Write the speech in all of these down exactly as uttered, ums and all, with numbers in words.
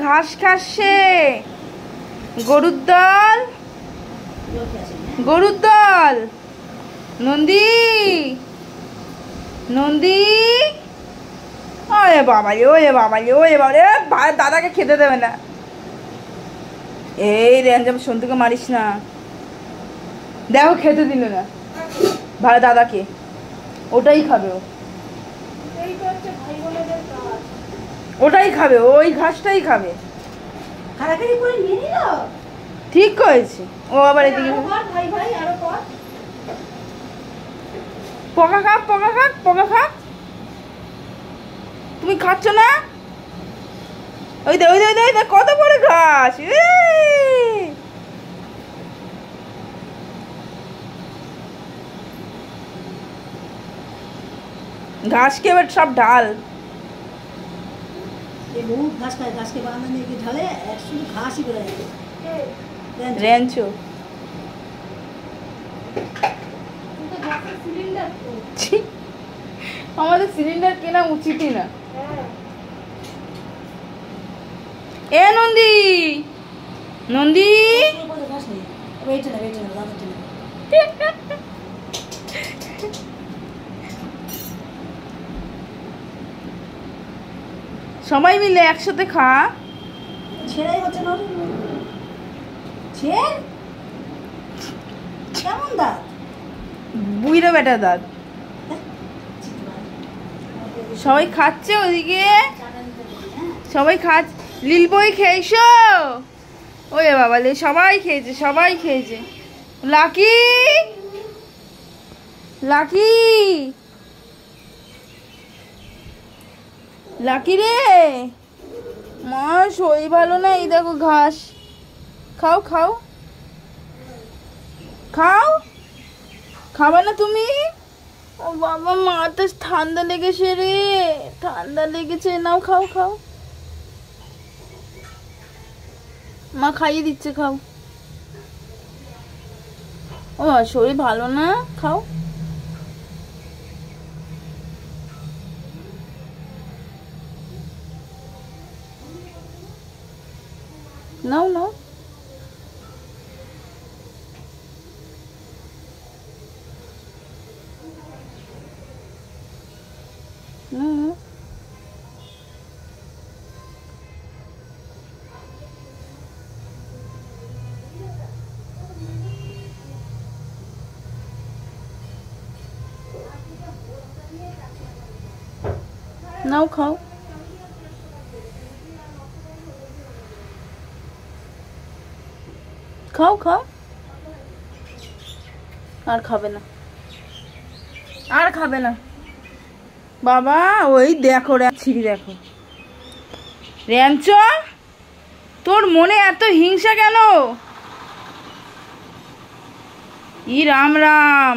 ঘাস খাচ্ছে গরুর দল, গরুর দল। নন্দী, নন্দী, ওরে বাবা রে, ওরে বাবা রে, ওরে বাবা রে, দাদাকে খেতে দেবে না। এই রেঞ্জাম সন্তুকে মারিস না। দেখো খেতে দিল না ভাই দাদাকে, ওটাই খাবে ও, ওটাই খাবে, ওই ঘাসটাই খাবে। ঠিক করেছে ও। আবার এদিকে পকা খাক, পকা খাক, পকা খাক। তুমি খাচ্ছ না? ওই দে, ওই দে, ওই দে, কত বড় ঘাস। ঘাস কে এবার সব ঢাল। ঘাস খায়, ঘাসকে বাঁধা নিয়ে ঢালে শুধু ঘাসই করে রেঞ্চো। আমাদের সিলিন্ডার কেনা উচিতই না। এ নন্দী, নন্দী, সবাই মিলে একসাথে খা। ছেড়াই হচ্ছে না। ছেড় কেমন দাঁত? বুইড়া বেটা দাঁত। সবাই খাচ্ছে ওদিকে, সবাই খাচ্ছে। লীল বই খেয়েছো? ওরে বাবা লে, সবাই খেয়েছে, সবাই খেয়েছে। লাকি, লাকি, লাকি রে, মা শরীর ভালো না। এই দেখো ঘাস খাও, খাও, খাও। খাবা না তুমি? ও বাবা, মাথা ঠান্ডা লেগেছে রে, ঠান্ডা লেগেছে। নাও খাও, খাও। মা খাইয়ে দিচ্ছে, খাও। ও শরীর ভালো না, খাও। নাও, নাও। নাও, নাও, খাও। খাও, খাও। আর খাবে না, আর খাবে না বাবা। ওই দেখো ছিড়ি, দেখো র্যাঞ্চ, তোর মনে এত হিংসা কেন? ই রাম রাম।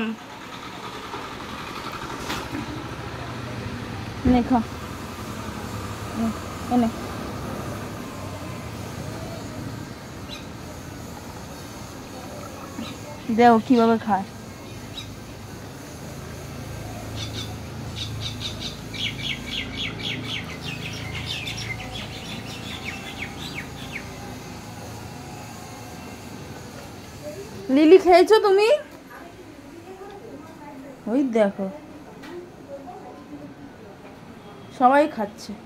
নে খা, এনে দেখো কিভাবে খায়। লিলি খেয়েছো তুমি? ওই দেখো সবাই খাচ্ছে।